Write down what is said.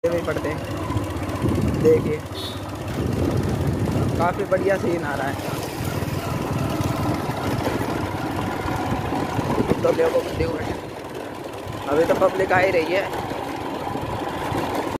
भी पड़ते हैं। देखिए काफ़ी बढ़िया सीन आ रहा है। तो देखो अभी तो पब्लिक आ ही रही है।